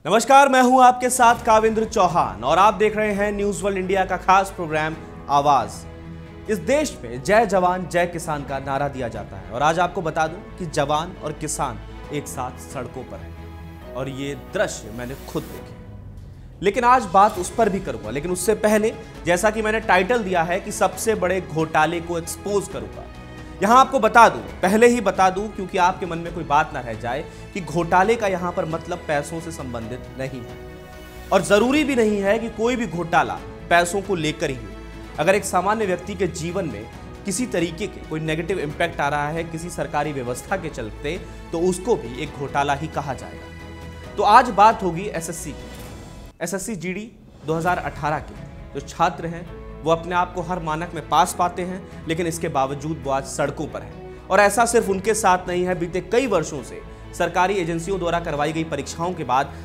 नमस्कार, मैं हूं आपके साथ काविंद्र चौहान और आप देख रहे हैं न्यूज वर्ल्ड इंडिया का खास प्रोग्राम आवाज। इस देश में जय जवान जय किसान का नारा दिया जाता है और आज आपको बता दूं कि जवान और किसान एक साथ सड़कों पर हैं और ये दृश्य मैंने खुद देखे। लेकिन आज बात उस पर भी करूंगा, लेकिन उससे पहले जैसा कि मैंने टाइटल दिया है कि सबसे बड़े घोटाले को एक्सपोज करूंगा, यहां आपको बता दूं, पहले ही बता दूं क्योंकि आपके मन में कोई बात ना रह जाए कि घोटाले का यहां पर मतलब पैसों से संबंधित नहीं है और जरूरी भी नहीं है कि कोई भी घोटाला पैसों को लेकर ही हो। अगर एक सामान्य व्यक्ति के जीवन में किसी तरीके के कोई नेगेटिव इंपैक्ट आ रहा है किसी सरकारी व्यवस्था के चलते, तो उसको भी एक घोटाला ही कहा जाएगा। तो आज बात होगी एसएससी की। एसएससी जीडी 2018 के जो छात्र हैं वो अपने आप को हर मानक में पास पाते हैं, लेकिन इसके बावजूद वो आज सड़कों पर हैं। और ऐसा सिर्फ उनके साथ नहीं है, बीते कई वर्षों से सरकारी एजेंसियों द्वारा करवाई गई परीक्षाओं के बाद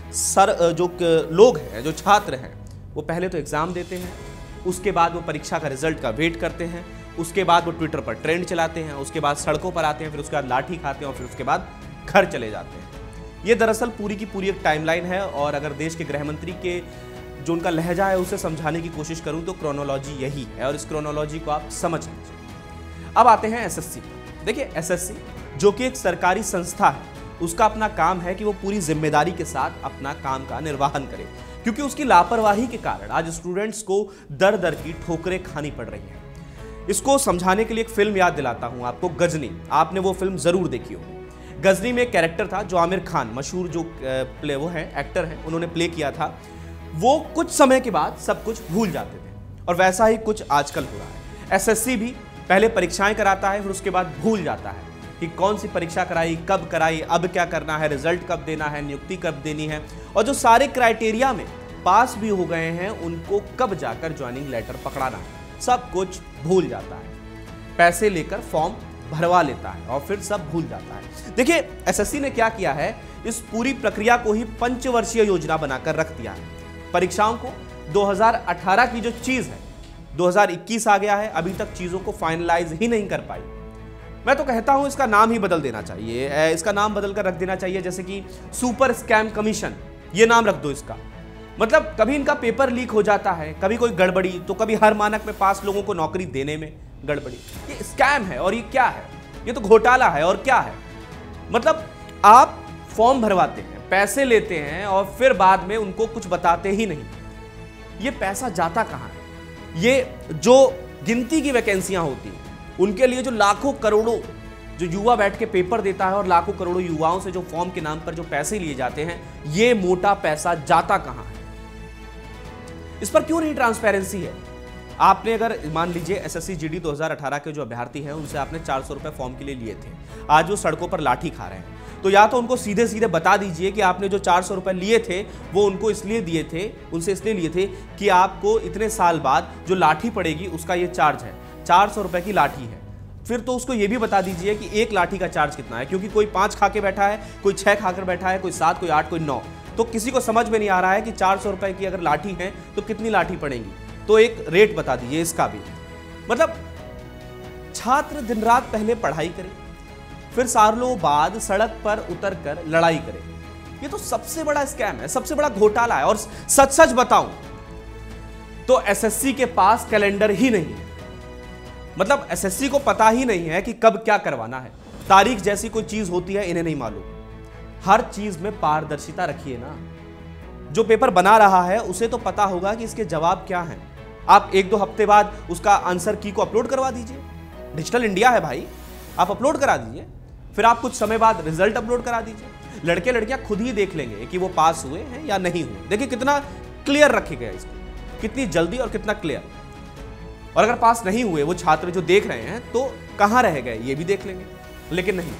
जो लोग हैं, जो छात्र हैं, वो पहले तो एग्जाम देते हैं, उसके बाद वो परीक्षा का रिजल्ट का वेट करते हैं, उसके बाद वो ट्विटर पर ट्रेंड चलाते हैं, उसके बाद सड़कों पर आते हैं, फिर उसके बाद लाठी खाते हैं और फिर उसके बाद घर चले जाते हैं। ये दरअसल पूरी की पूरी एक टाइमलाइन है और अगर देश के गृह मंत्री के जो उनका लहजा है उसे समझाने की कोशिश करूं तो क्रोनोलॉजी यही है और इस क्रोनोलॉजी को आप समझ लीजिए। अब आते हैं एसएससी पर। देखिए, एसएससी जो कि एक सरकारी संस्था है, उसका अपना काम है कि वो पूरी जिम्मेदारी के साथ अपना काम का निर्वहन करे, क्योंकि उसकी लापरवाही के कारण आज स्टूडेंट्स को दर दर की ठोकरें खानी पड़ रही हैं। इसको समझाने के लिए एक फिल्म याद दिलाता हूं आपको, गजनी। आपने वो फिल्म जरूर देखी होगी। गजनी में एक कैरेक्टर था जो आमिर खान, मशहूर जो वो है एक्टर हैं, उन्होंने प्ले किया था। वो कुछ समय के बाद सब कुछ भूल जाते थे और वैसा ही कुछ आजकल हो रहा है। एसएससी भी पहले परीक्षाएं कराता है, फिर उसके बाद भूल जाता है कि कौन सी परीक्षा कराई, कब कराई, अब क्या करना है, रिजल्ट कब देना है, नियुक्ति कब देनी है, और जो सारे क्राइटेरिया में पास भी हो गए हैं उनको कब जाकर ज्वाइनिंग लेटर पकड़ाना है, सब कुछ भूल जाता है। पैसे लेकर फॉर्म भरवा लेता है और फिर सब भूल जाता है। देखिए, एसएससी ने क्या किया है, इस पूरी प्रक्रिया को ही पंचवर्षीय योजना बनाकर रख दिया है। परीक्षाओं को 2018 की जो चीज है 2021 आ गया है, अभी तक चीजों को फाइनलाइज ही नहीं कर पाई। मैं तो कहता हूं इसका नाम ही बदल देना चाहिए, इसका नाम बदलकर रख देना चाहिए जैसे कि सुपर स्कैम कमीशन, ये नाम रख दो इसका। मतलब कभी इनका पेपर लीक हो जाता है, कभी कोई गड़बड़ी, तो कभी हर मानक में पास लोगों को नौकरी देने में गड़बड़ी। ये स्कैम है और ये क्या है, ये तो घोटाला है और क्या है। मतलब आप फॉर्म भरवाते हैं, पैसे लेते हैं और फिर बाद में उनको कुछ बताते ही नहीं। ये पैसा जाता कहां है? ये जो गिनती की वैकेंसियां होती हैं उनके लिए जो लाखों करोड़ों जो युवा बैठ के पेपर देता है और लाखों करोड़ों युवाओं से जो फॉर्म के नाम पर जो पैसे लिए जाते हैं, ये मोटा पैसा जाता कहां है? इस पर क्यों नहीं ट्रांसपेरेंसी है? आपने अगर मान लीजिए एसएससी जीडी 2018 के जो अभ्यर्थी हैं उनसे आपने 400 रुपए फॉर्म के लिए लिए थे, आज वो सड़कों पर लाठी खा रहे हैं, तो या तो उनको सीधे सीधे बता दीजिए कि आपने जो 400 रुपए लिए थे वो उनको इसलिए दिए थे, उनसे इसलिए लिए थे कि आपको इतने साल बाद जो लाठी पड़ेगी उसका ये चार्ज है, 400 रुपए की लाठी है। फिर तो उसको ये भी बता दीजिए कि एक लाठी का चार्ज कितना है, क्योंकि कोई 5 खा के बैठा है, कोई 6 खाकर बैठा है, कोई 7, कोई 8, कोई 9, तो किसी को समझ में नहीं आ रहा है कि 400 रुपए की अगर लाठी है तो कितनी लाठी पड़ेगी, तो एक रेट बता दीजिए इसका भी। मतलब छात्र दिन रात पहले पढ़ाई करें, फिर सालों बाद सड़क पर उतरकर लड़ाई करें। ये तो सबसे बड़ा स्कैम है, सबसे बड़ा घोटाला है। और सच सच बताऊं तो एसएससी के पास कैलेंडर ही नहीं है। मतलब एसएससी को पता ही नहीं है कि कब क्या करवाना है। तारीख जैसी कोई चीज होती है इन्हें नहीं मालूम। हर चीज में पारदर्शिता रखिए ना। जो पेपर बना रहा है उसे तो पता होगा कि इसके जवाब क्या हैं। आप 1-2 हफ्ते बाद उसका आंसर की को अपलोड करवा दीजिए। डिजिटल इंडिया है भाई, आप अपलोड करा दीजिए, फिर आप कुछ समय बाद रिजल्ट अपलोड करा दीजिए। लड़के लड़कियां खुद ही देख लेंगे कि वो पास हुए हैं या नहीं हुए। देखिए कितना क्लियर रखे गया इसको, कितनी जल्दी और कितना क्लियर। और अगर पास नहीं हुए वो छात्र जो देख रहे हैं तो कहां रह गए ये भी देख लेंगे। लेकिन नहीं,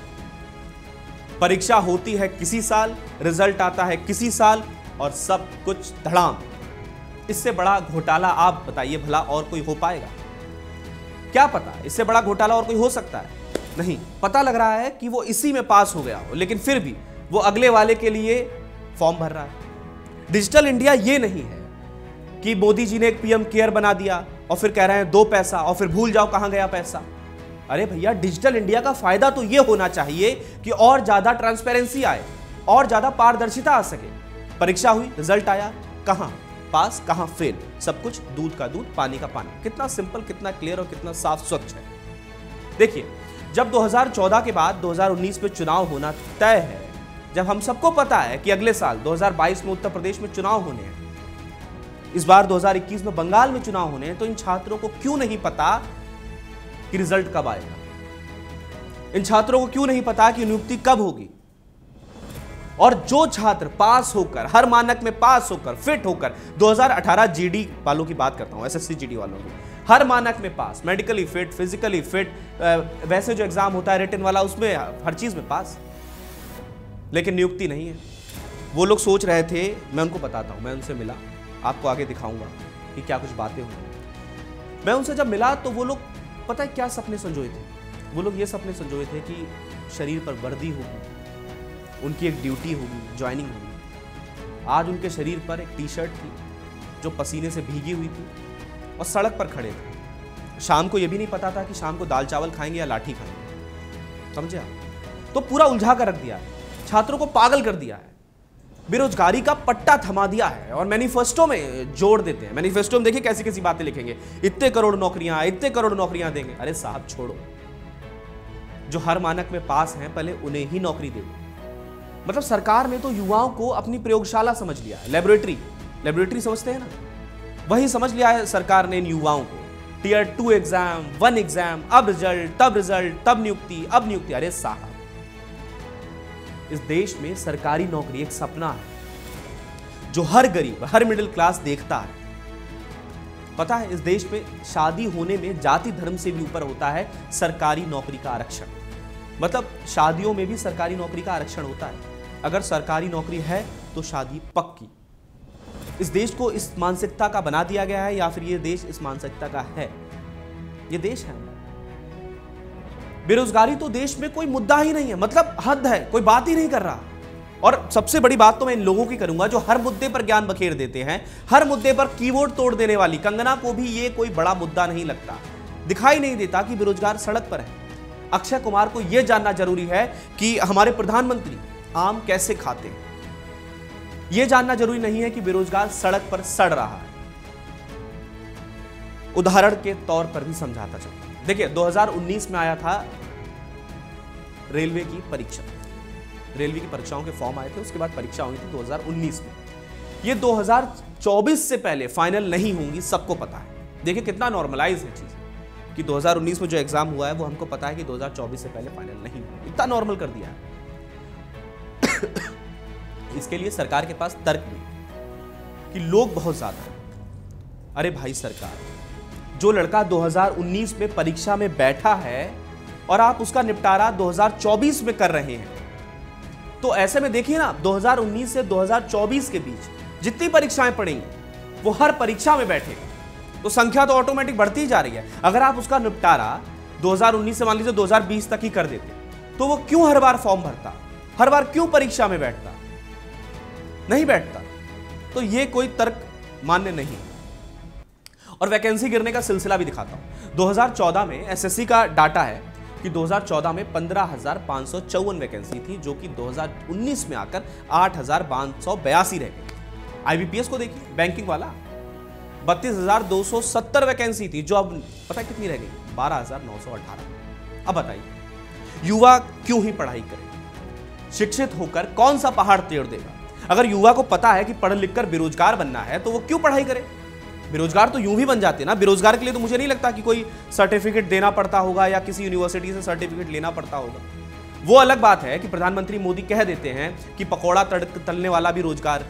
परीक्षा होती है किसी साल, रिजल्ट आता है किसी साल और सब कुछ धड़ाम। इससे बड़ा घोटाला आप बताइए भला और कोई हो पाएगा? क्या पता इससे बड़ा घोटाला और कोई हो सकता है? नहीं। पता लग रहा है कि वो इसी में पास हो गया हो, लेकिन फिर भी वो अगले वाले के लिए फॉर्म भर रहा है। डिजिटल इंडिया ये नहीं है कि मोदी जी ने एक पीएम केयर बना दिया और फिर कह रहे हैं 2 पैसा और फिर भूल जाओ कहां गया पैसा। अरे भैया, डिजिटल इंडिया का फायदा तो ये होना चाहिए कि और ज्यादा ट्रांसपेरेंसी आए, और ज्यादा पारदर्शिता आ सके। परीक्षा हुई, रिजल्ट आया, कहां पास कहां फेल, सब कुछ दूध का दूध पानी का पानी। कितना सिंपल, कितना क्लियर और कितना साफ स्वच्छ है। देखिए, जब 2014 के बाद 2019 में चुनाव होना तय है, जब हम सबको पता है कि अगले साल 2022 में उत्तर प्रदेश में चुनाव होने हैं, इस बार 2021 में बंगाल में चुनाव होने हैं, तो इन छात्रों को क्यों नहीं पता कि रिजल्ट कब आएगा? इन छात्रों को क्यों नहीं पता कि नियुक्ति कब होगी? और जो छात्र पास होकर, हर मानक में पास होकर, फिट होकर, 2018 जीडी वालों की बात करता हूं, एसएससी जीडी वालों की, हर मानक में पास, मेडिकली फिट, फिजिकली फिट, वैसे जो एग्जाम होता है रिटन वाला, उसमें हर चीज में पास, लेकिन नियुक्ति नहीं है। वो लोग सोच रहे थे, मैं उनको बताता हूं, मैं उनसे मिला, आपको आगे दिखाऊंगा कि क्या कुछ बातें हुई। मैं उनसे जब मिला तो वो लोग पता है क्या सपने संजोए थे? वो लोग ये सपने संजोए थे कि शरीर पर वर्दी होगी, उनकी एक ड्यूटी होगी, ज्वाइनिंग होगी। आज उनके शरीर पर एक टी शर्ट थी जो पसीने से भीगी हुई थी और सड़क पर खड़े थे। शाम को ये भी नहीं पता था कि शाम को दाल चावल खाएंगे या लाठी खाएंगे, समझे आप? तो पूरा उलझा कर रख दिया है, छात्रों को पागल कर दिया है, बेरोजगारी का पट्टा थमा दिया है और मैनिफेस्टो में जोड़ देते हैं। मैनिफेस्टो में देखिए कैसी कैसी बातें लिखेंगे, इतने करोड़ नौकरियां, इतने करोड़ नौकरियां देंगे। अरे साहब छोड़ो, जो हर मानक में पास हैं पहले उन्हें ही नौकरी दे दो। मतलब सरकार ने तो युवाओं को अपनी प्रयोगशाला समझ लिया है, लेबोरेटरी समझते हैं ना, वही समझ लिया है सरकार ने इन युवाओं को। टियर 2 एग्जाम, 1 एग्जाम, अब रिजल्ट, तब नियुक्ति, अब नियुक्ति। अरे साहब, इस देश में सरकारी नौकरी एक सपना है जो हर गरीब, हर मिडिल क्लास देखता है। पता है, इस देश में शादी होने में जाति धर्म से भी ऊपर होता है सरकारी नौकरी का आरक्षण। मतलब शादियों में भी सरकारी नौकरी का आरक्षण होता है। अगर सरकारी नौकरी है तो शादी पक्की। इस देश को इस मानसिकता का बना दिया गया है, या फिर ये देश इस मानसिकता का है? ये देश है। बेरोजगारी तो देश में कोई मुद्दा ही नहीं है, मतलब हद है, कोई बात ही नहीं कर रहा। और सबसे बड़ी बात तो मैं इन लोगों की करूंगा जो हर मुद्दे पर ज्ञान बखेर देते हैं, हर मुद्दे पर कीबोर्ड तोड़ देने वाली कंगना को भी ये कोई बड़ा मुद्दा नहीं लगता। दिखाई नहीं देता कि बेरोजगार सड़क पर है। अक्षय कुमार को यह जानना जरूरी है कि हमारे प्रधानमंत्री आम कैसे खाते हैं। यह जानना जरूरी नहीं है कि बेरोजगार सड़क पर सड़ रहा है। उदाहरण के तौर पर भी समझाता चलूं। देखिए, 2019 में आया था रेलवे की परीक्षा। रेलवे की परीक्षाओं के फॉर्म आए थे, उसके बाद परीक्षा हुई थी 2019 में। ये 2024 से पहले फाइनल नहीं होंगी, सबको पता है। देखिए कितना नॉर्मलाइज है चीज कि 2019 में जो एग्जाम हुआ है वो हमको पता है कि 2024 से पहले फाइनल नहीं होगा। इतना नॉर्मल कर दिया है। इसके लिए सरकार के पास तर्क भी कि लोग बहुत ज्यादा हैं। अरे भाई सरकार, जो लड़का 2019 में परीक्षा में बैठा है और आप उसका निपटारा 2024 में कर रहे हैं, तो ऐसे में देखिए ना, 2019 से 2024 के बीच जितनी परीक्षाएं पड़ेंगी वो हर परीक्षा में बैठेगा, तो संख्या तो ऑटोमेटिक बढ़ती ही जा रही है। अगर आप उसका निपटारा 2019 से मान लीजिए 2020 तक ही कर देते, तो वो क्यों हर बार फॉर्म भरता, हर बार क्यों परीक्षा में बैठता? नहीं बैठता। तो ये कोई तर्क मान्य नहीं। और वैकेंसी गिरने का सिलसिला भी दिखाता हूं। 2014 में एसएससी का डाटा है कि 2014 में 15,554 वैकेंसी थी, जो कि 2019 में आकर 8,582 रह गई। आईबीपीएस को देखिए, बैंकिंग वाला 32,270 वैकेंसी थी, जो अब पता है कितनी रह गई? 12,918। अब बताइए, युवा क्यों ही पढ़ाई करे? शिक्षित होकर कौन सा पहाड़ तोड़ देगा? अगर युवा को पता है कि पढ़ लिख कर बेरोजगार बनना है, तो वो क्यों पढ़ाई करे? बेरोजगार तो यूं भी बन जाते ना। बेरोजगार के लिए तो मुझे नहीं लगता कि कोई सर्टिफिकेट देना पड़ता होगा या किसी यूनिवर्सिटी से सर्टिफिकेट लेना पड़ता होगा। वो अलग बात है कि प्रधानमंत्री मोदी कह देते हैं कि पकौड़ा तलने वाला भी रोजगार।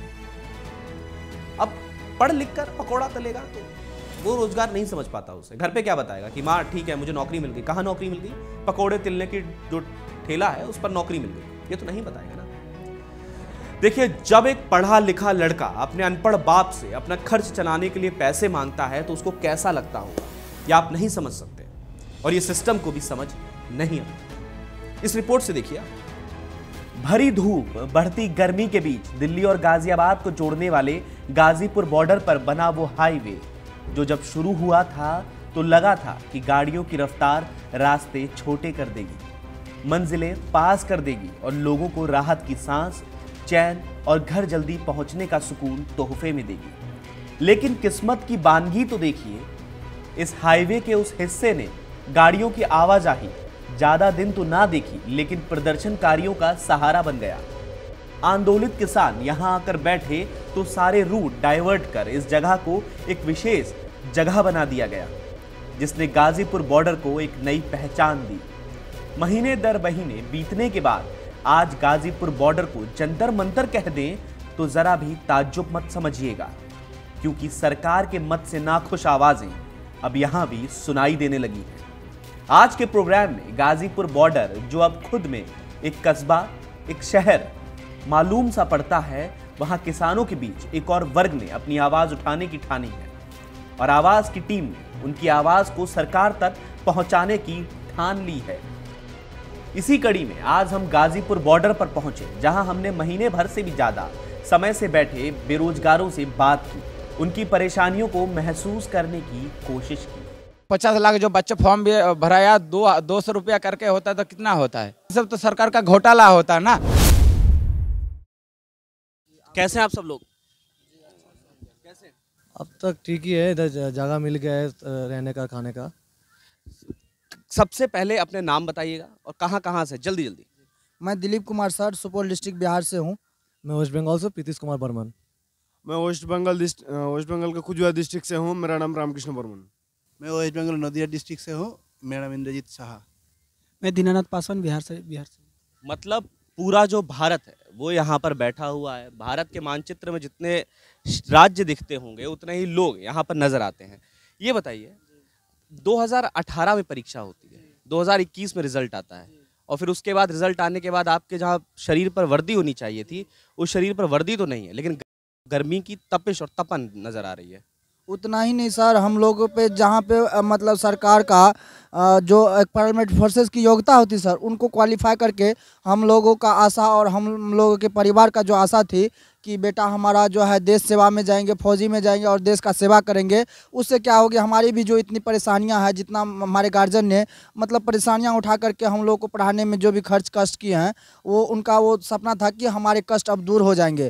अब पढ़ लिख कर पकौड़ा तलेगा तो वो रोजगार नहीं समझ पाता। उसे घर पे क्या बताएगा कि माँ ठीक है मुझे नौकरी मिल गई। कहाँ नौकरी मिल गई? पकौड़े तिलने की जो ठेला है उस पर नौकरी मिल गई, ये तो नहीं बताएगा ना। देखिए, जब एक पढ़ा लिखा लड़का अपने अनपढ़ बाप से अपना खर्च चलाने के लिए पैसे मांगता है तो उसको कैसा लगता होगा, ये आप नहीं समझ सकते। और ये सिस्टम को भी समझ नहीं आता। इस रिपोर्ट से देखिए, भरी धूप बढ़ती गर्मी के बीच दिल्ली और गाजियाबाद को जोड़ने वाले गाजीपुर बॉर्डर पर बना वो हाईवे, जो जब शुरू हुआ था तो लगा था कि गाड़ियों की रफ्तार रास्ते छोटे कर देगी, मंजिलें पास कर देगी और लोगों को राहत की सांस चैन और घर जल्दी पहुंचने का सुकून तोहफे में देगी। लेकिन किस्मत की बानगी तो देखिए, इस हाईवे के उस हिस्से ने गाड़ियों की आवाजाही ज्यादा दिन तो ना देखी, लेकिन प्रदर्शनकारियों का सहारा बन गया। आंदोलित किसान यहां आकर बैठे तो सारे रूट डाइवर्ट कर इस जगह को एक विशेष जगह बना दिया गया, जिसने गाजीपुर बॉर्डर को एक नई पहचान दी। महीने दर महीने बीतने के बाद आज गाजीपुर बॉर्डर को जंतर मंतर कह दें तो जरा भी ताज्जुब मत समझिएगा, क्योंकि सरकार के मत से नाखुश आवाजें अब यहां भी सुनाई देने लगी हैं। आज के प्रोग्राम में गाजीपुर बॉर्डर, जो अब खुद में एक कस्बा, एक शहर मालूम सा पड़ता है, वहां किसानों के बीच एक और वर्ग ने अपनी आवाज उठाने की ठानी है और आवाज की टीम ने उनकी आवाज को सरकार तक पहुंचाने की ठान ली है। इसी कड़ी में आज हम गाजीपुर बॉर्डर पर पहुंचे, जहां हमने महीने भर से भी ज्यादा समय से बैठे बेरोजगारों से बात की, उनकी परेशानियों को महसूस करने की कोशिश की। 50 लाख जो बच्चे फॉर्म भी भराया, 200 रुपया करके होता है तो कितना होता है? सब तो सरकार का घोटाला होता है ना। कैसे हैं आप सब लोग? कैसे? अब तक ठीक ही है, इधर जगह मिल गया है रहने का, खाने का। सबसे पहले अपने नाम बताइएगा और कहाँ से, जल्दी जल्दी। मैं दिलीप कुमार सर, सुपौल डिस्ट्रिक्ट बिहार से हूँ। मैं वेस्ट बंगाल से प्रीतिश कुमार बर्मन। मैं वेस्ट बंगाल के कुजवा डिस्ट्रिक्ट से हूँ। मेरा नाम रामकृष्ण बर्मन। मैं वेस्ट बंगाल नदिया डिस्ट्रिक्ट से हूँ। मेरा नाम इंद्रजीत शाह। मैं दीनानाथ पासवान, बिहार से। मतलब पूरा जो भारत है वो यहाँ पर बैठा हुआ है। भारत के मानचित्र में जितने राज्य दिखते होंगे उतने ही लोग यहाँ पर नजर आते हैं। ये बताइए, 2018 में परीक्षा होती है, 2021 में रिजल्ट आता है और फिर उसके बाद रिजल्ट आने के बाद आपके जहाँ शरीर पर वर्दी होनी चाहिए थी, उस शरीर पर वर्दी तो नहीं है, लेकिन गर्मी की तपिश और तपन नजर आ रही है। उतना ही नहीं सर, हम लोगों पे जहाँ पे मतलब सरकार का जो पार्लियामेंट फोर्सेस की योग्यता होती सर, उनको क्वालिफाई करके हम लोगों का आशा और हम लोगों के परिवार का जो आशा थी कि बेटा हमारा जो है देश सेवा में जाएंगे, फौजी में जाएंगे और देश का सेवा करेंगे, उससे क्या होगी, हमारी भी जो इतनी परेशानियां हैं, जितना हमारे गार्जियन ने मतलब परेशानियां उठा करके हम लोग को पढ़ाने में जो भी खर्च कष्ट किए हैं, वो उनका वो सपना था कि हमारे कष्ट अब दूर हो जाएंगे।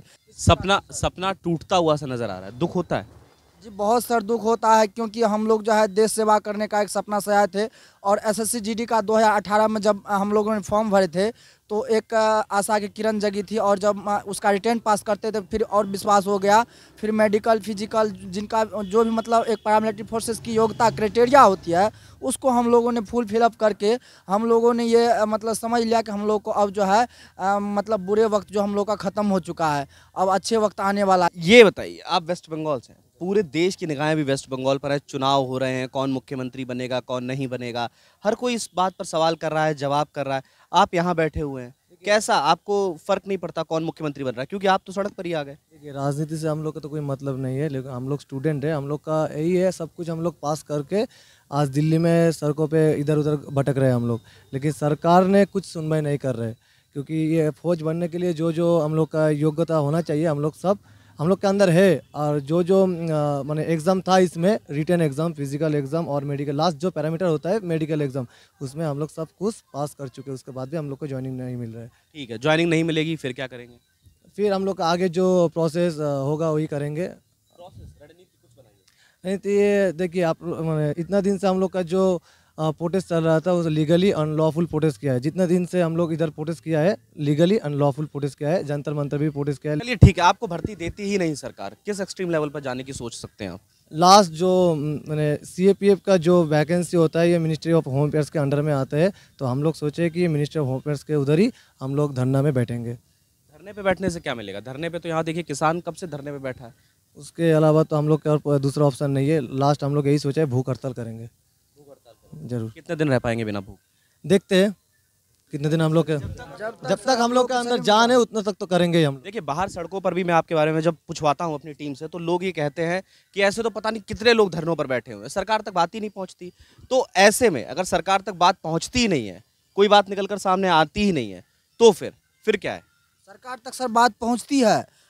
सपना टूटता हुआ सा नजर आ रहा है, दुख होता है जी। बहुत सर दुख होता है, क्योंकि हम लोग जो है देश सेवा करने का एक सपना सजाए थे और एसएससी जीडी का 2018 में जब हम लोगों ने फॉर्म भरे थे तो एक आशा की किरण जगी थी और जब उसका रिटर्न पास करते थे फिर और विश्वास हो गया। फिर मेडिकल, फिजिकल, जिनका जो भी मतलब एक पैरामिलिट्री फोर्सेस की योग्यता क्राइटेरिया होती है, उसको हम लोगों ने फुल फिलअप करके हम लोगों ने ये मतलब समझ लिया कि हम लोग को अब जो है मतलब बुरे वक्त जो हम लोग का ख़त्म हो चुका है, अब अच्छे वक्त आने वाला है। ये बताइए, आप वेस्ट बंगाल से हैं, पूरे देश की निगाहें भी वेस्ट बंगाल पर है, चुनाव हो रहे हैं, कौन मुख्यमंत्री बनेगा, कौन नहीं बनेगा, हर कोई इस बात पर सवाल कर रहा है, जवाब कर रहा है। आप यहाँ बैठे हुए हैं, कैसा आपको फर्क नहीं पड़ता कौन मुख्यमंत्री बन रहा है, क्योंकि आप तो सड़क पर ही आ गए? देखिए, राजनीति से हम लोग का तो कोई मतलब नहीं है, लेकिन हम लोग स्टूडेंट है, हम लोग का यही है, सब कुछ हम लोग पास करके आज दिल्ली में सड़कों पे इधर उधर भटक रहे हैं हम लोग। लेकिन सरकार ने कुछ सुनवाई नहीं कर रहे, क्योंकि ये फौज बनने के लिए जो हम लोग का योग्यता होना चाहिए, हम लोग के अंदर है। और जो माने एग्ज़ाम था, इसमें रिटन एग्ज़ाम, फिजिकल एग्ज़ाम और मेडिकल, लास्ट जो पैरामीटर होता है मेडिकल एग्ज़ाम, उसमें हम लोग सब कुछ पास कर चुके हैं। उसके बाद भी हम लोग को ज्वाइनिंग नहीं मिल रहा है। ठीक है, ज्वाइनिंग नहीं मिलेगी, फिर क्या करेंगे? फिर हम लोग का आगे जो प्रोसेस होगा वही करेंगे। रणनीति कुछ बनाइए। नहीं तो ये देखिए, आप माने इतना दिन से हम लोग का जो प्रोटेस्ट चल रहा था, वो लीगली अनलॉफुल प्रोटेस्ट किया है। जितना दिन से हम लोग इधर प्रोटेस्ट किया है, लीगली अनलॉफुल प्रोटेस्ट किया है, जंतर मंतर भी प्रोटेस्ट किया है। चलिए ठीक है, आपको भर्ती देती ही नहीं सरकार, किस एक्सट्रीम लेवल पर जाने की सोच सकते हैं आप? लास्ट जो मैंने सीएपीएफ का जो वैकेंसी होता है, ये मिनिस्ट्री ऑफ होम अफेयर्स के अंडर में आता है, तो हम लोग सोचे कि मिनिस्ट्री ऑफ होम अफेयर्स के उधर ही हम लोग धरना में बैठेंगे। धरने पे बैठने से क्या मिलेगा? धरने पे तो यहाँ देखिए किसान कब से धरने पे बैठा है। उसके अलावा तो हम लोग का और दूसरा ऑप्शन नहीं है। लास्ट हम लोग यही सोचा है, भूख हड़ताल करेंगे जरूर। कितने दिन रह पाएंगे बिना भूख? देखते हैं कितने दिन हम लोग के, जब तक हम लोग के अंदर जान है उतना तक तो करेंगे हम। देखिए, बाहर सड़कों पर भी मैं आपके बारे में जब पूछवाता हूँ अपनी टीम से, तो लोग ये कहते हैं कि ऐसे तो पता नहीं कितने लोग धरनों पर बैठे हुए हैं, सरकार तक बात ही नहीं पहुँचती। तो ऐसे में अगर सरकार तक बात पहुँचती ही नहीं है, कोई बात निकल कर सामने आती ही नहीं है, तो फिर क्या है? सरकार तक सर बात पहुंचती है,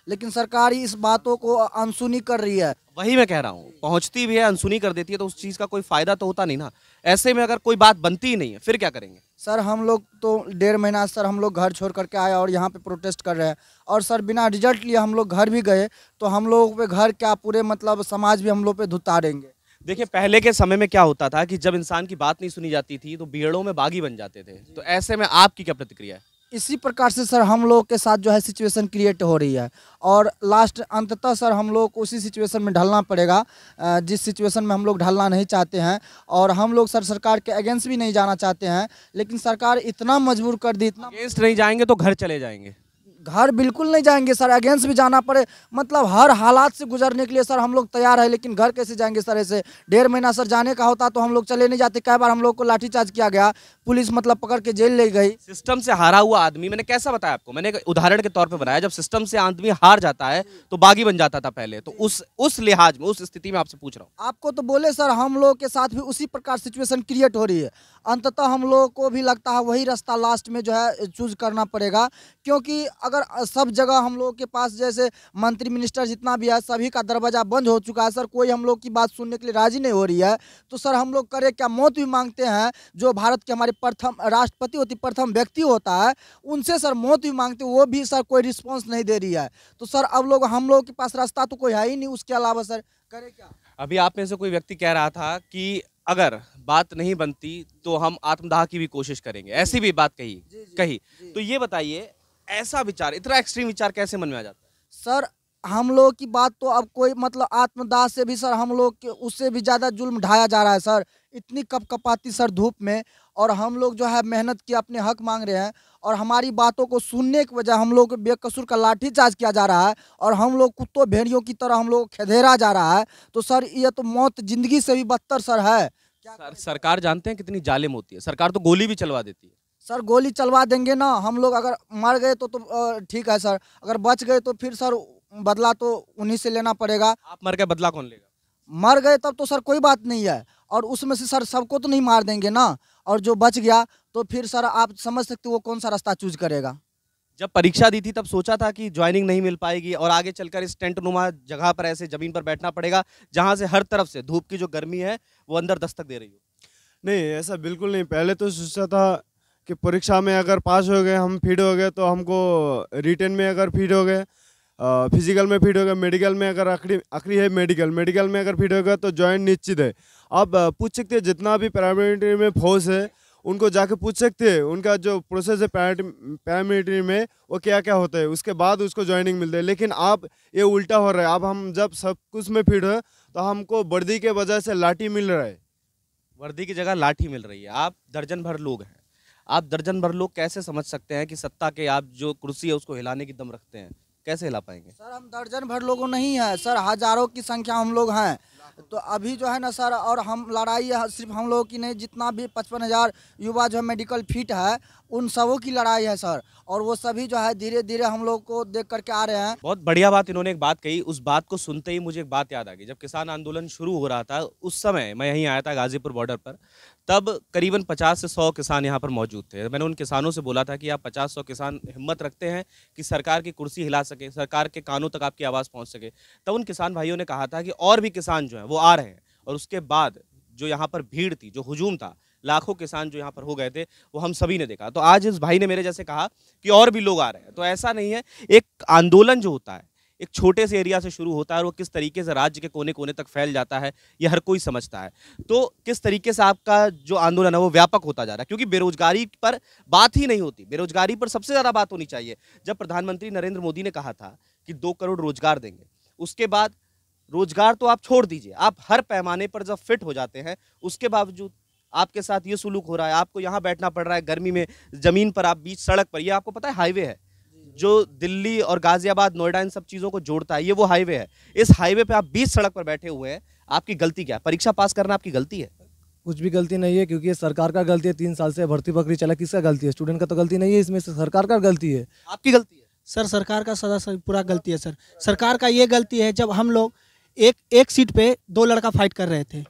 लेकिन सरकार इस बातों को अनसुनी कर रही है। वही मैं कह रहा हूँ, पहुंचती भी है, अनसुनी कर देती है, तो उस चीज का कोई फायदा तो होता नहीं ना। ऐसे में अगर कोई बात बनती ही नहीं है फिर क्या करेंगे? सर हम लोग तो 1.5 महीना सर हम लोग घर छोड़ करके आए और यहाँ पे प्रोटेस्ट कर रहे हैं, और सर बिना रिजल्ट लिए हम लोग घर भी गए तो हम लोग पे घर क्या पूरे मतलब समाज भी हम लोग पे धुतारेंगे। देखिए, पहले के समय में क्या होता था कि जब इंसान की बात नहीं सुनी जाती थी तो भीड़ों में बागी बन जाते थे। तो ऐसे में आपकी क्या प्रतिक्रिया है? इसी प्रकार से सर हम लोग के साथ जो है सिचुएशन क्रिएट हो रही है, और लास्ट अंततः सर हम लोग को उसी सिचुएशन में ढलना पड़ेगा जिस सिचुएशन में हम लोग ढलना नहीं चाहते हैं। और हम लोग सर सरकार के अगेंस्ट भी नहीं जाना चाहते हैं, लेकिन सरकार इतना मजबूर कर दी, इतना अगेंस्ट नहीं जाएंगे तो घर चले जाएंगे। घर बिल्कुल नहीं जाएंगे सर, अगेंस्ट भी जाना पड़े, मतलब हर हालात से गुजरने के लिए सर हम लोग तैयार है, लेकिन घर कैसे जाएंगे सर? ऐसे 1.5 महीना सर जाने का होता तो हम लोग चले नहीं जाते। कई बार हम लोग को लाठीचार्ज किया गया, पुलिस मतलब पकड़ के जेल ले गई। सिस्टम से हारा हुआ आदमी, मैंने कैसा बताया आपको, मैंने एक उदाहरण के तौर पे बनाया। जब सिस्टम से आदमी हार जाता है तो बागी बन जाता था पहले, तो उस लिहाज में, उस स्थिति में आपसे पूछ रहा हूँ। आपको तो बोले सर हम लोग के साथ भी उसी प्रकार सिचुएशन क्रिएट हो रही है। अंततः हम लोग को भी लगता है वही रास्ता लास्ट में जो है चूज करना पड़ेगा, क्योंकि अगर सब जगह हम लोग के पास जैसे मंत्री मिनिस्टर जितना भी है सभी का दरवाजा बंद हो चुका है सर, कोई हम लोग की बात सुनने के लिए राजी नहीं हो रही है, तो सर हम लोग करें क्या? मौत भी मांगते हैं, जो भारत के हमारे प्रथम राष्ट्रपति होती, प्रथम व्यक्ति होता है, उनसे सर मौत भी मांगते, वो भी सर कोई रिस्पॉन्स नहीं दे रही है। तो सर अब हम लोग के पास रास्ता तो कोई है ही नहीं, उसके अलावा सर करें क्या? अभी आप में से कोई व्यक्ति कह रहा था कि अगर बात नहीं बनती तो हम आत्मदाह की भी कोशिश करेंगे, ऐसी भी बात कही। तो ये बताइए, ऐसा विचार, इतना एक्सट्रीम विचार कैसे मन में आ जाता है? सर हम लोग की बात तो अब कोई मतलब आत्मदाह से भी सर हम लोग के उससे भी ज़्यादा जुल्म ढाया जा रहा है सर, इतनी कपकपाती सर धूप में, और हम लोग जो है मेहनत की अपने हक मांग रहे हैं, और हमारी बातों को सुनने की वजह हम लोग को बेकसूर का लाठीचार्ज किया जा रहा है, और हम लोग कुत्तों भेड़ियों की तरह हम लोग खदेड़ा जा रहा है। तो सर ये तो मौत जिंदगी से भी बदतर सर है। सरकार जानते हैं कितनी जालिम होती है, सरकार तो गोली भी चलवा देती है। सर गोली चलवा देंगे ना, हम लोग अगर मर गए तो ठीक है सर, अगर बच गए तो फिर सर बदला तो उन्हीं से लेना पड़ेगा। आप मर गए, बदला कौन लेगा? मर गए तब तो सर कोई बात नहीं है, और उसमें से सर सबको तो नहीं मार देंगे ना, और जो बच गया तो फिर सर आप समझ सकते हो वो कौन सा रास्ता चूज करेगा। जब परीक्षा दी थी तब सोचा था कि ज्वाइनिंग नहीं मिल पाएगी और आगे चलकर इस टेंट नुमा जगह पर ऐसे जमीन पर बैठना पड़ेगा जहां से हर तरफ से धूप की जो गर्मी है वो अंदर दस्तक दे रही हो? नहीं, ऐसा बिल्कुल नहीं। पहले तो सोचा था कि परीक्षा में अगर पास हो गए, हम फिट हो गए, तो हमको रिटन में अगर फिट हो गए, फिजिकल में फिट हो गए, मेडिकल में अगर आखिरी है मेडिकल में अगर फिट हो गया तो ज्वाइन निश्चित है। आप पूछ सकते हैं जितना भी पैरामिलिट्री में फोर्स है उनको जाके पूछ सकते हैं, उनका जो प्रोसेस है पैरामिलिट्री में वो क्या क्या होता है, उसके बाद उसको ज्वाइनिंग मिलता है। लेकिन आप ये उल्टा हो रहा है, अब हम जब सब कुछ में फिट है तो हमको वर्दी के वजह से लाठी मिल रहा है। वर्दी की जगह लाठी मिल रही है। आप दर्जन भर लोग हैं, आप दर्जन भर लोग कैसे समझ सकते हैं कि सत्ता के आप जो कुर्सी है उसको हिलाने की दम रखते हैं? कैसे हिला पाएंगे? सर हम दर्जन भर लोगों नहीं है सर, हजारों की संख्या हम लोग हैं। तो अभी जो है ना सर, और हम लड़ाई सिर्फ हम लोगों की नहीं, जितना भी 55,000 युवा जो है मेडिकल फिट है उन सबों की लड़ाई है सर, और वो सभी जो है धीरे धीरे हम लोग को देख करके आ रहे हैं। बहुत बढ़िया बात इन्होंने एक बात कही, उस बात को सुनते ही मुझे एक बात याद आ गई। जब किसान आंदोलन शुरू हो रहा था उस समय मैं यहीं आया था गाजीपुर बॉर्डर पर, तब करीबन 50 से 100 किसान यहाँ पर मौजूद थे। मैंने उन किसानों से बोला था कि आप 50-100 किसान हिम्मत रखते हैं कि सरकार की कुर्सी हिला सके, सरकार के कानों तक आपकी आवाज़ पहुँच सके। तब उन किसान भाइयों ने कहा था कि और भी किसान जो हैं वो आ रहे हैं, और उसके बाद जो यहाँ पर भीड़ थी, जो हुजूम था, लाखों किसान जो यहाँ पर हो गए थे, वो हम सभी ने देखा। तो आज इस भाई ने मेरे जैसे कहा कि और भी लोग आ रहे हैं। तो ऐसा नहीं है, एक आंदोलन जो होता है एक छोटे से एरिया से शुरू होता है और वो किस तरीके से राज्य के कोने कोने तक फैल जाता है ये हर कोई समझता है। तो किस तरीके से आपका जो आंदोलन है वो व्यापक होता जा रहा है, क्योंकि बेरोजगारी पर बात ही नहीं होती। बेरोजगारी पर सबसे ज़्यादा बात होनी चाहिए। जब प्रधानमंत्री नरेंद्र मोदी ने कहा था कि 2 करोड़ रोजगार देंगे, उसके बाद रोजगार तो आप छोड़ दीजिए, आप हर पैमाने पर जब फिट हो जाते हैं उसके बावजूद आपके साथ ये सुलूक हो रहा है। आपको यहाँ बैठना पड़ रहा है गर्मी में, जमीन पर, आप बीच सड़क पर। ये आपको पता है हाईवे है जो दिल्ली और गाजियाबाद, नोएडा, इन सब चीज़ों को जोड़ता है, ये वो हाईवे है। इस हाईवे पे आप बीच सड़क पर बैठे हुए हैं, आपकी गलती क्या है? परीक्षा पास करना आपकी गलती है? कुछ भी गलती नहीं है, क्योंकि ये सरकार का गलती है। 3 साल से भर्ती पकड़ी चला, किसका गलती है? स्टूडेंट का तो गलती नहीं है, इसमें से सरकार का गलती है। आपकी गलती है सर, सरकार का सदा पूरा गलती है सर। सरकार का ये गलती है, जब हम लोग एक सीट पे 2 लड़का फाइट कर रहे थे।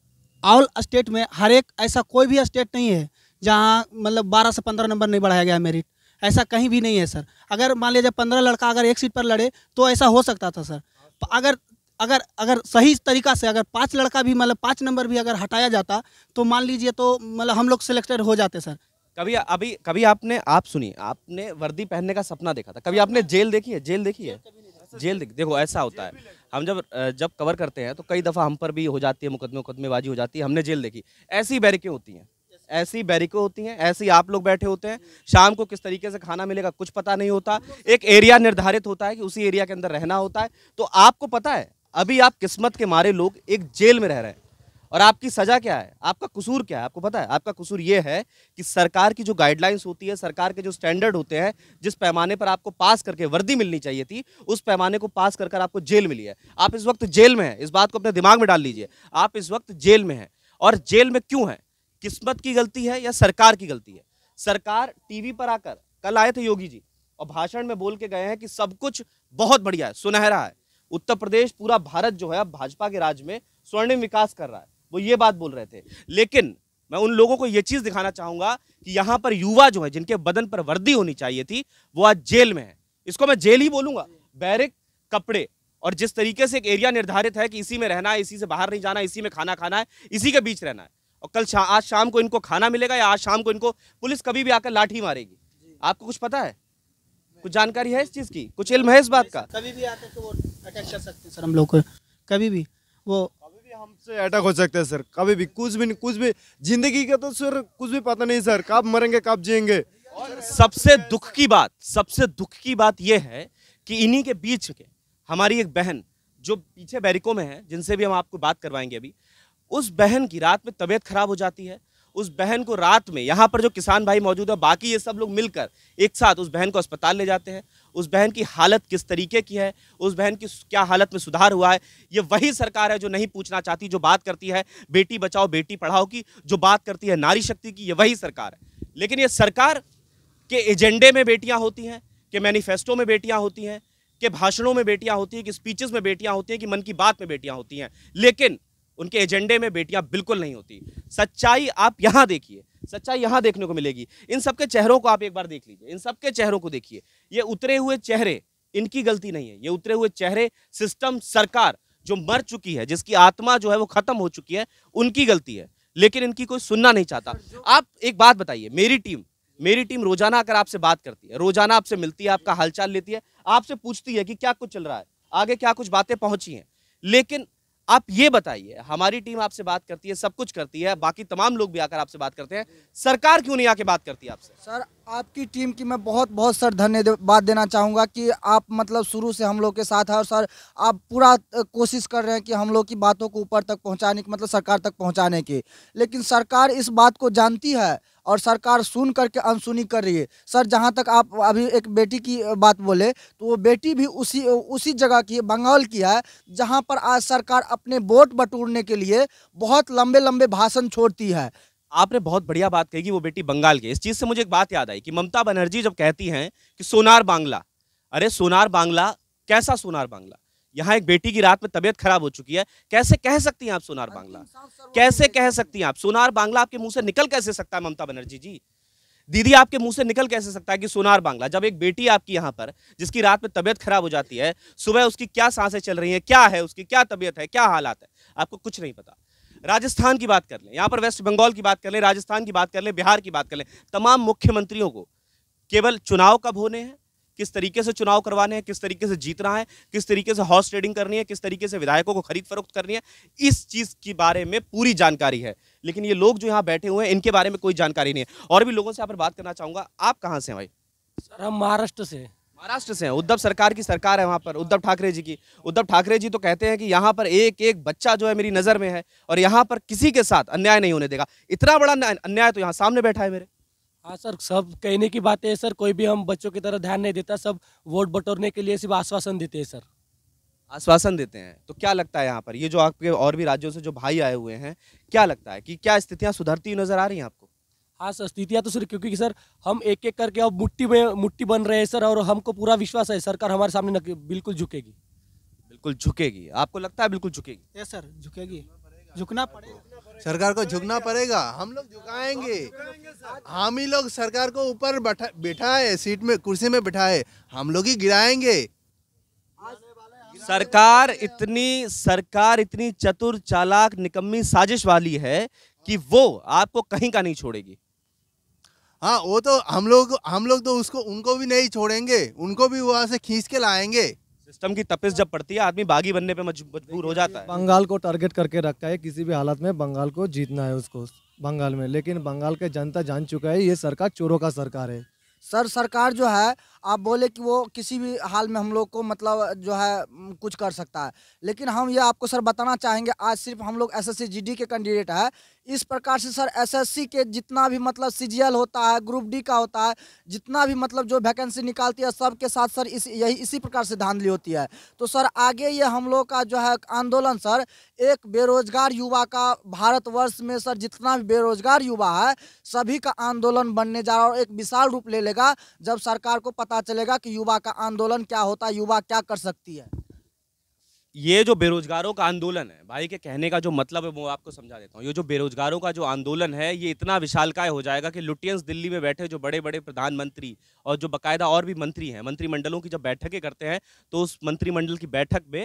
ऑल स्टेट में हर एक, ऐसा कोई भी स्टेट नहीं है जहाँ मतलब 12 से 15 नंबर नहीं बढ़ाया गया मेरिट। ऐसा कहीं भी नहीं है सर। अगर मान लीजिए 15 लड़का अगर एक सीट पर लड़े तो ऐसा हो सकता था सर। अगर अगर अगर सही तरीका से अगर 5 लड़का भी मतलब 5 नंबर भी अगर हटाया जाता तो मान लीजिए तो मतलब हम लोग सिलेक्टेड हो जाते सर। कभी आपने सुनिए, आपने वर्दी पहनने का सपना देखा था? कभी आपने जेल देखी है? देखो ऐसा होता है, हम जब कवर करते हैं तो कई दफ़ा हम पर भी हो जाती है मुकदमेबाजी हो जाती है। हमने जेल देखी, ऐसी बैरिकें होती हैं, ऐसे ही आप लोग बैठे होते हैं। शाम को किस तरीके से खाना मिलेगा कुछ पता नहीं होता। एक एरिया निर्धारित होता है कि उसी एरिया के अंदर रहना होता है। तो आपको पता है अभी आप किस्मत के मारे लोग एक जेल में रह रहे हैं और आपकी सजा क्या है, आपका कसूर क्या है? आपको पता है आपका कसूर ये है कि सरकार की जो गाइडलाइंस होती है, सरकार के जो स्टैंडर्ड होते हैं, जिस पैमाने पर आपको पास करके वर्दी मिलनी चाहिए थी, उस पैमाने को पास कर आपको जेल मिली है। आप इस वक्त जेल में हैं, इस बात को अपने दिमाग में डाल लीजिए। आप इस वक्त जेल में हैं और जेल में क्यों है? किस्मत की गलती है या सरकार की गलती है? सरकार टीवी पर आकर, कल आए थे योगी जी और भाषण में बोल के गए हैं कि सब कुछ बहुत बढ़िया है, सुनहरा है, उत्तर प्रदेश पूरा भारत जो है अब भाजपा के राज में स्वर्णिम विकास कर रहा है, वो ये बात बोल रहे थे। लेकिन मैं उन लोगों को ये चीज दिखाना चाहूंगा कि यहां पर युवा जो है, जिनके बदन पर वर्दी होनी चाहिए थी, वो आज जेल में है। इसको मैं जेल ही बोलूंगा। बैरिक, कपड़े और जिस तरीके से एक एरिया निर्धारित है कि इसी में रहना है, इसी से बाहर नहीं जाना, इसी में खाना खाना है, इसी के बीच रहना है। और आज शाम को इनको खाना मिलेगा या आज शाम को इनको पुलिस कभी भी आकर लाठी मारेगी। आपको कुछ पता है? कुछ जानकारी है इस चीज की? कुछ इल्म है इस बात का? कभी भी आकर के वो अटैक कर सकते हैं सर हम लोग को, कभी भी हमसे अटैक हो सकते हैं सर, कभी भी कुछ भी जिंदगी का तो सर कुछ भी पता नहीं सर, कब मरेंगे कब जिएंगे। और सबसे दुख की बात यह है कि इन्हीं के बीच के हमारी एक बहन जो पीछे बैरिकों में है, जिनसे भी हम आपको बात करवाएंगे अभी, उस बहन की रात में तबीयत खराब हो जाती है। उस बहन को रात में यहाँ पर जो किसान भाई मौजूद है, बाकी ये सब लोग मिलकर एक साथ उस बहन को अस्पताल ले जाते हैं। उस बहन की हालत किस तरीके की है, उस बहन की क्या हालत में सुधार हुआ है, ये वही सरकार है जो नहीं पूछना चाहती, जो बात करती है बेटी बचाओ बेटी पढ़ाओ की, जो बात करती है नारी शक्ति की, ये वही सरकार है। लेकिन ये सरकार के एजेंडे में बेटियां होती हैं, कि मैनिफेस्टो में बेटियां होती हैं, कि भाषणों में बेटियां होती हैं, कि स्पीचेस में बेटियां होती हैं, कि मन की बात में बेटियां होती हैं, लेकिन उनके एजेंडे में बेटियां बिल्कुल नहीं होती। सच्चाई आप यहां देखिए, सच्चाई यहां देखने को मिलेगी। इन सबके चेहरों को आप एक बार देख लीजिए, इन सबके चेहरों को देखिए। ये उतरे हुए चेहरे इनकी गलती नहीं है, ये उतरे हुए चेहरे सिस्टम, सरकार जो मर चुकी है, जिसकी आत्मा जो है वो खत्म हो चुकी है, उनकी गलती है। लेकिन इनकी कोई सुनना नहीं चाहता। आप एक बात बताइए, मेरी टीम रोजाना आकर आपसे बात करती है, रोजाना आपसे मिलती है, आपका हालचाल लेती है, आपसे पूछती है कि क्या कुछ चल रहा है, आगे क्या कुछ बातें पहुंची हैं। लेकिन आप ये बताइए, हमारी टीम आपसे बात करती है, सब कुछ करती है, बाकी तमाम लोग भी आकर आपसे बात करते हैं, सरकार क्यों नहीं आके बात करती है आपसे? सर आपकी टीम की मैं बहुत सर धन्यवाद देना चाहूँगा कि आप मतलब शुरू से हम लोग के साथ है और सर आप पूरा कोशिश कर रहे हैं कि हम लोग की बातों को ऊपर तक पहुँचाने की, मतलब सरकार तक पहुँचाने की। लेकिन सरकार इस बात को जानती है और सरकार सुन करके अनसुनी कर रही है। सर जहाँ तक आप अभी एक बेटी की बात बोले, तो वो बेटी भी उसी जगह की, बंगाल की है, जहाँ पर आज सरकार अपने वोट बटोरने के लिए बहुत लंबे लंबे भाषण छोड़ती है। आपने बहुत बढ़िया बात कही कि वो बेटी बंगाल की। इस चीज से मुझे एक बात याद आई कि ममता बनर्जी जब कहती हैं कि सोनार बांग्ला, अरे सोनार बांग्ला कैसा सोनार बांग्ला? यहाँ एक बेटी की रात में तबीयत खराब हो चुकी है, कैसे कह सकती हैं आप सोनार बांग्ला? कैसे कह सकती हैं आप सोनार बांग्ला? आपके मुंह से निकल कैसे सकता है ममता बनर्जी जी? दीदी आपके मुंह से निकल कैसे सकता है कि सोनार बांग्ला? जब एक बेटी आपकी यहाँ पर जिसकी रात में तबीयत खराब हो जाती है, सुबह उसकी क्या सांसें चल रही हैं, क्या है उसकी, क्या तबीयत है, क्या हालात है, आपको कुछ नहीं पता। राजस्थान की बात कर लें, यहाँ पर वेस्ट बंगाल की बात कर लें, राजस्थान की बात कर लें, बिहार की बात कर लें, तमाम मुख्यमंत्रियों को केवल चुनाव कब होने हैं, किस तरीके से चुनाव करवाने हैं, किस तरीके से जीतना है, किस तरीके से हॉर्स ट्रेडिंग करनी है, किस तरीके से विधायकों को खरीद फरोख्त करनी है, इस चीज के बारे में पूरी जानकारी है। लेकिन ये लोग जो यहाँ बैठे हुए हैं, इनके बारे में कोई जानकारी नहीं है। और भी लोगों से यहाँ पर बात करना चाहूंगा। आप कहाँ से हैं भाई? सर हम महाराष्ट्र से। महाराष्ट्र से हैं। उद्धव सरकार की सरकार है वहाँ पर, उद्धव ठाकरे जी की। उद्धव ठाकरे जी तो कहते हैं कि यहाँ पर एक एक बच्चा जो है मेरी नज़र में है और यहाँ पर किसी के साथ अन्याय नहीं होने देगा। इतना बड़ा अन्याय तो यहाँ सामने बैठा है मेरे। हाँ सर, सब कहने की बात है सर, कोई भी हम बच्चों की तरह ध्यान नहीं देता, सब वोट बटोरने के लिए सिर्फ आश्वासन देते हैं सर। आश्वासन देते हैं। तो क्या लगता है यहाँ पर ये जो आपके और भी राज्यों से जो भाई आए हुए हैं, क्या लगता है कि क्या स्थितियाँ सुधरती हुई नजर आ रही हैं आपको? हाँ सर, स्थितियाँ तो सर, क्योंकि सर हम एक एक करके अब मुट्ठी बन रहे हैं सर, और हमको पूरा विश्वास है सरकार हमारे सामने बिल्कुल झुकेगी। बिल्कुल झुकेगी? आपको लगता है बिल्कुल झुकेगी? यस सर, झुकेगी, झुकना पड़ेगा। सरकार को झुकना पड़ेगा, हम लोग झुकाएंगे। हम ही लोग सरकार को ऊपर बैठाए, सीट में कुर्सी में बैठाए, हम लोग ही गिराएंगे। सरकार इतनी चतुर चालाक निकम्मी साजिश वाली है कि वो आपको कहीं का नहीं छोड़ेगी। हाँ, वो तो हम लोग तो उनको भी नहीं छोड़ेंगे, उनको भी वहां से खींच के लाएंगे। सिस्टम की तपिश जब पड़ती है आदमी बागी बनने पे मजबूर हो जाता है। बंगाल को टारगेट करके रखा है, किसी भी हालत में बंगाल को जीतना है उसको बंगाल में, लेकिन बंगाल के जनता जान चुका है ये सरकार चोरों का सरकार है। सर सरकार जो है आप बोले कि वो किसी भी हाल में हम लोग को मतलब जो है कुछ कर सकता है, लेकिन हम ये आपको सर बताना चाहेंगे, आज सिर्फ हम लोग एसएससी जीडी के कैंडिडेट है। इस प्रकार से सर एसएससी के जितना भी मतलब सीजीएल होता है, ग्रुप डी का होता है, जितना भी मतलब जो वैकेंसी निकालती है सब के साथ सर इसी प्रकार से धांधली होती है। तो सर आगे ये हम लोग का जो है आंदोलन सर एक बेरोजगार युवा का, भारतवर्ष में सर जितना भी बेरोजगार युवा है सभी का आंदोलन बनने जा रहा है और एक विशाल रूप ले लेगा जब सरकार को पता चलेगा कि युवा का आंदोलन क्या होता है, युवा क्या कर सकती है। ये जो बेरोजगारों का आंदोलन है, भाई के कहने का जो मतलब है वो आपको समझा देता हूँ। ये जो बेरोजगारों का जो आंदोलन है ये इतना विशालकाय हो जाएगा कि लुटियंस दिल्ली में बैठे जो बड़े बड़े प्रधानमंत्री और जो बाकायदा और भी मंत्री हैं, मंत्रिमंडलों की जब बैठकें करते हैं तो उस मंत्रिमंडल की बैठक में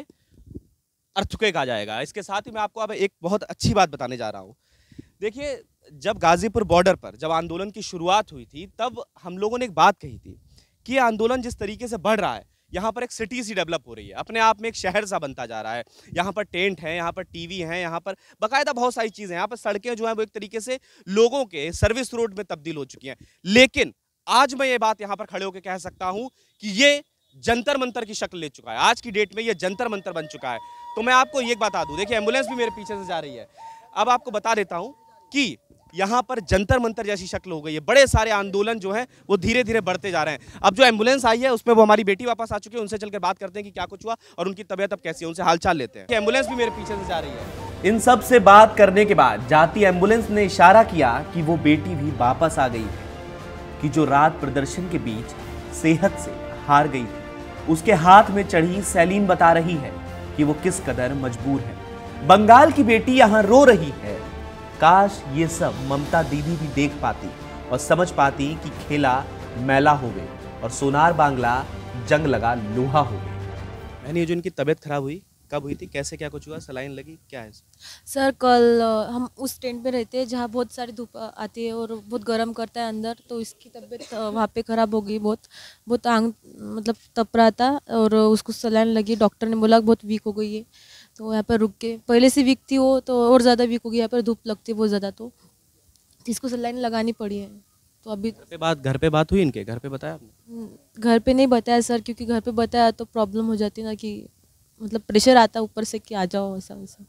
अर्थक्वेक आ जाएगा। इसके साथ ही मैं आपको अब एक बहुत अच्छी बात बताने जा रहा हूँ। देखिए, जब गाजीपुर बॉर्डर पर जब आंदोलन की शुरुआत हुई थी तब हम लोगों ने एक बात कही थी कि ये आंदोलन जिस तरीके से बढ़ रहा है, यहाँ पर एक सिटी सी डेवलप हो रही है, अपने आप में एक शहर सा बनता जा रहा है। यहाँ पर टेंट है, यहाँ पर टीवी हैं, यहाँ पर बाकायदा बहुत सारी चीज़ें हैं, यहाँ पर सड़कें जो हैं वो एक तरीके से लोगों के सर्विस रोड में तब्दील हो चुकी हैं। लेकिन आज मैं ये बात यहाँ पर खड़े होकर कह सकता हूँ कि ये जंतर मंतर की शक्ल ले चुका है। आज की डेट में ये जंतर मंतर बन चुका है। तो मैं आपको ये बता दूँ, देखिए एम्बुलेंस भी मेरे पीछे से जा रही है। अब आपको बता देता हूँ कि यहाँ पर जंतर मंतर जैसी शक्ल हो गई है। बड़े सारे आंदोलन जो हैं वो धीरे धीरे बढ़ते जा रहे हैं। अब जो एम्बुलेंस आई है उसमें वो हमारी बेटी वापस आ चुकी है, उनसे चलकर बात करते हैं कि क्या कुछ हुआ और उनकी तबीयत अब कैसी है, उनसे हालचाल लेते हैं। एम्बुलेंस भी मेरे पीछे से जा रही है। इन सब से बात करने के बाद जाती एम्बुलेंस ने इशारा किया कि वो बेटी भी वापस आ गई है, कि जो रात प्रदर्शन के बीच सेहत से हार गई थी। उसके हाथ में चढ़ी सैलीन बता रही है कि वो किस कदर मजबूर है। बंगाल की बेटी यहाँ रो रही है। काश ये सब ममता दीदी भी देख पाती और समझ पाती कि खेला मैला हो गई और सोनार बांग्ला जंग लगा लोहा हो गई। मैंने ये जो इनकी तबीयत खराब हुई, कब हुई थी, कैसे क्या कुछ हुआ, सलाइन लगी, क्या है? सर कल हम उस टेंट पे रहते हैं जहाँ बहुत सारी धूप आती है और बहुत गर्म करता है अंदर, तो इसकी तबीयत वहाँ पे ख़राब हो गई। बहुत आंग मतलब तप रहा था और उसको सलाइन लगी। डॉक्टर ने बोला बहुत वीक हो गई है, तो यहाँ पर रुक के, पहले से वीक थी वो तो और ज़्यादा वीक हो गई। यहाँ पर धूप लगती है बहुत ज़्यादा, तो इसको सलाइन लगानी पड़ी है। तो अभी घर पे बात हुई इनके? घर पे बताया आपने? घर पे नहीं बताया सर, क्योंकि घर पे बताया तो प्रॉब्लम हो जाती ना, कि मतलब प्रेशर आता ऊपर से कि आ जाओ ऐसा वैसा।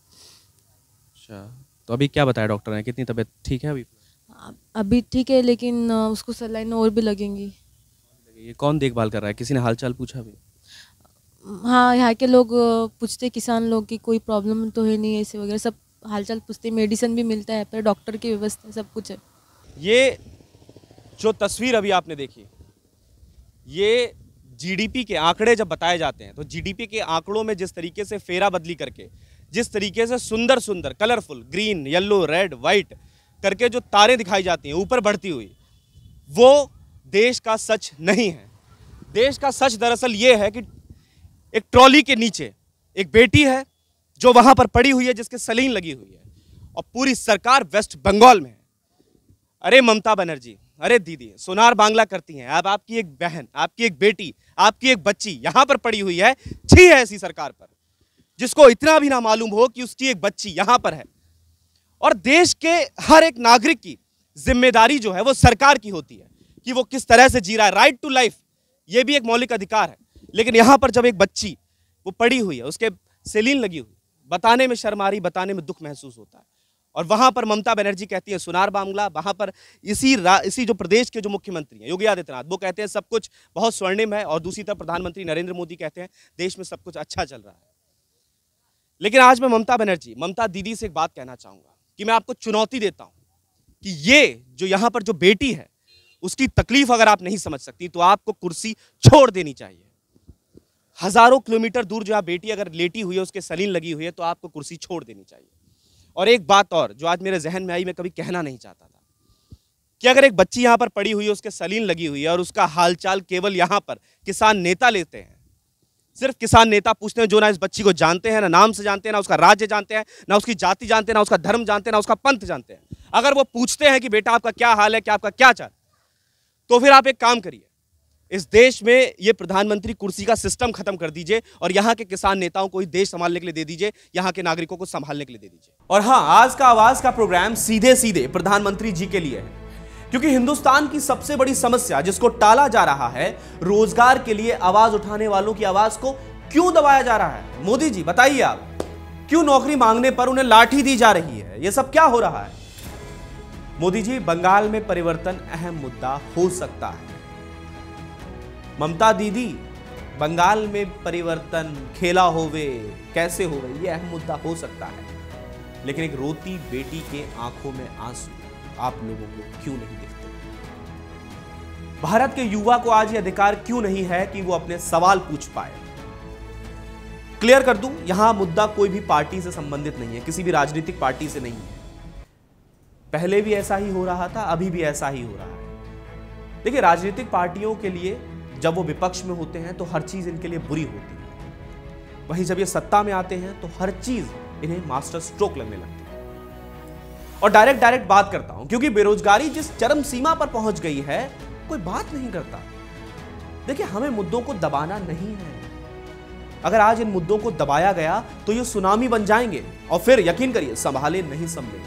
अच्छा, तो अभी क्या बताया डॉक्टर ने, कितनी तबीयत ठीक है अभी? अभी ठीक है, लेकिन उसको सलाइन और भी लगेंगी। ये कौन देखभाल कर रहा है, किसी ने हालचाल पूछा अभी? हाँ, यहाँ के लोग पूछते, किसान लोग की कोई प्रॉब्लम तो है नहीं ऐसे वगैरह, सब हालचाल पूछते। मेडिसिन भी मिलता है पर डॉक्टर की व्यवस्था सब कुछ है। ये जो तस्वीर अभी आपने देखी, ये जीडीपी के आंकड़े जब बताए जाते हैं तो जीडीपी के आंकड़ों में जिस तरीके से फेरा बदली करके, जिस तरीके से सुंदर सुंदर colourful green yellow red white करके जो तारे दिखाई जाती हैं ऊपर बढ़ती हुई, वो देश का सच नहीं है। देश का सच दरअसल ये है कि एक ट्रॉली के नीचे एक बेटी है जो वहां पर पड़ी हुई है, जिसके सलीन लगी हुई है, और पूरी सरकार वेस्ट बंगाल में है। अरे ममता बनर्जी, अरे दीदी, सोनार बांग्ला करती हैं। अब आपकी एक बहन, आपकी एक बेटी, आपकी एक बच्ची यहां पर पड़ी हुई है। छी है ऐसी सरकार पर जिसको इतना भी ना मालूम हो कि उसकी एक बच्ची यहां पर है। और देश के हर एक नागरिक की जिम्मेदारी जो है वो सरकार की होती है कि वो किस तरह से जी रहा है। राइट टू लाइफ ये भी एक मौलिक अधिकार है, लेकिन यहां पर जब एक बच्ची वो पड़ी हुई है, उसके सेलीन लगी हुई, बताने में शर्म आ रही, बताने में दुख महसूस होता है। और वहां पर ममता बनर्जी कहती है सोनार बांग्ला, वहां पर इसी जो प्रदेश के जो मुख्यमंत्री हैं योगी आदित्यनाथ, वो कहते हैं सब कुछ बहुत स्वर्णिम है, और दूसरी तरफ प्रधानमंत्री नरेंद्र मोदी कहते हैं देश में सब कुछ अच्छा चल रहा है। लेकिन आज मैं ममता दीदी से एक बात कहना चाहूंगा कि मैं आपको चुनौती देता हूं कि ये जो यहां पर जो बेटी है उसकी तकलीफ अगर आप नहीं समझ सकती तो आपको कुर्सी छोड़ देनी चाहिए। हजारों किलोमीटर दूर जहां बेटी अगर लेटी हुई है, उसके सलीन लगी हुई है, तो आपको कुर्सी छोड़ देनी चाहिए। और एक बात और जो आज मेरे जहन में आई, मैं कभी कहना नहीं चाहता था कि अगर एक बच्ची यहाँ पर पड़ी हुई है, उसके सलीन लगी हुई है और उसका हालचाल केवल यहाँ पर किसान नेता लेते हैं, सिर्फ किसान नेता पूछते हैं जो ना इस बच्ची को जानते हैं, ना नाम से जानते हैं, ना उसका राज्य जानते हैं, ना उसकी जाति जानते हैं, ना उसका धर्म जानते हैं, ना उसका पंथ जानते हैं। अगर वो पूछते हैं कि बेटा आपका क्या हाल है, क्या आपका क्या चाल, तो फिर आप एक काम करिए, इस देश में ये प्रधानमंत्री कुर्सी का सिस्टम खत्म कर दीजिए और यहाँ के किसान नेताओं को ही देश संभालने के लिए दे दीजिए, यहाँ के नागरिकों को संभालने के लिए दे दीजिए। और हाँ, आज का आवाज का प्रोग्राम सीधे सीधे प्रधानमंत्री जी के लिए है, क्योंकि हिंदुस्तान की सबसे बड़ी समस्या जिसको टाला जा रहा है, रोजगार के लिए आवाज उठाने वालों की आवाज को क्यों दबाया जा रहा है। मोदी जी बताइए, आप क्यों नौकरी मांगने पर उन्हें लाठी दी जा रही है? यह सब क्या हो रहा है? मोदी जी, बंगाल में परिवर्तन अहम मुद्दा हो सकता है। ममता दीदी, बंगाल में परिवर्तन खेला होवे कैसे होवे, यह अहम मुद्दा हो सकता है, लेकिन एक रोती बेटी के आंखों में आंसू आप लोगों को क्यों नहीं दिखते? भारत के युवा को आज यह अधिकार क्यों नहीं है कि वो अपने सवाल पूछ पाए? क्लियर कर दूं, यहां मुद्दा कोई भी पार्टी से संबंधित नहीं है, किसी भी राजनीतिक पार्टी से नहीं है। पहले भी ऐसा ही हो रहा था, अभी भी ऐसा ही हो रहा है। देखिए, राजनीतिक पार्टियों के लिए जब वो विपक्ष में होते हैं तो हर चीज इनके लिए बुरी होती है, वहीं जब ये सत्ता में आते हैं तो हर चीज इन्हें मास्टर स्ट्रोक लगने लगती है। और डायरेक्ट बात करता हूं, क्योंकि बेरोजगारी जिस चरम सीमा पर पहुंच गई है, कोई बात नहीं करता। देखिए, हमें मुद्दों को दबाना नहीं है। अगर आज इन मुद्दों को दबाया गया तो ये सुनामी बन जाएंगे और फिर यकीन करिए संभाले नहीं संभलेंगे।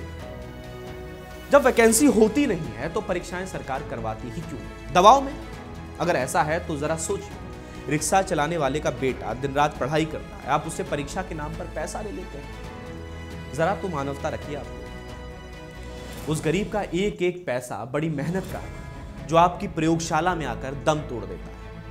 जब वैकेंसी होती नहीं है तो परीक्षाएं सरकार करवाती ही क्यों? दबाव में? अगर ऐसा है तो जरा सोचिए, रिक्शा चलाने वाले का बेटा दिन रात पढ़ाई करता है, आप उससे परीक्षा के नाम पर पैसा ले लेते हैं। जरा तो मानवता रखिए आप। उस गरीब का एक एक पैसा बड़ी मेहनत का है, जो आपकी प्रयोगशाला में आकर दम तोड़ देता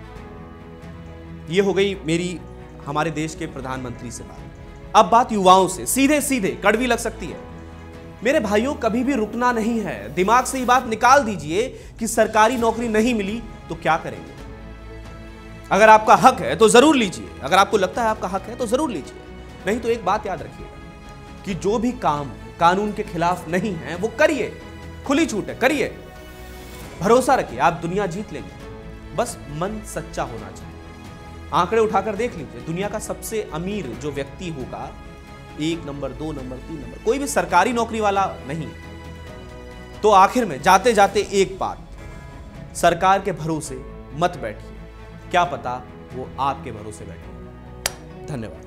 है। ये हो गई मेरी हमारे देश के प्रधानमंत्री से बात। अब बात युवाओं से, सीधे सीधे कड़वी लग सकती है। मेरे भाइयों, कभी भी रुकना नहीं है। दिमाग से ये बात निकाल दीजिए कि सरकारी नौकरी नहीं मिली तो क्या करेंगे। अगर आपका हक है तो जरूर लीजिए, अगर आपको लगता है आपका हक है तो जरूर लीजिए, नहीं तो एक बात याद रखिएगा कि जो भी काम कानून के खिलाफ नहीं है वो करिए, खुली छूट है, करिए। भरोसा रखिए, आप दुनिया जीत लेंगे, बस मन सच्चा होना चाहिए। आंकड़े उठाकर देख लीजिए, दुनिया का सबसे अमीर जो व्यक्ति होगा, 1 नंबर, 2 नंबर, 3 नंबर, कोई भी सरकारी नौकरी वाला नहीं। तो आखिर में जाते जाते एक बात, सरकार के भरोसे मत बैठिए, क्या पता वो आपके भरोसे बैठे। धन्यवाद।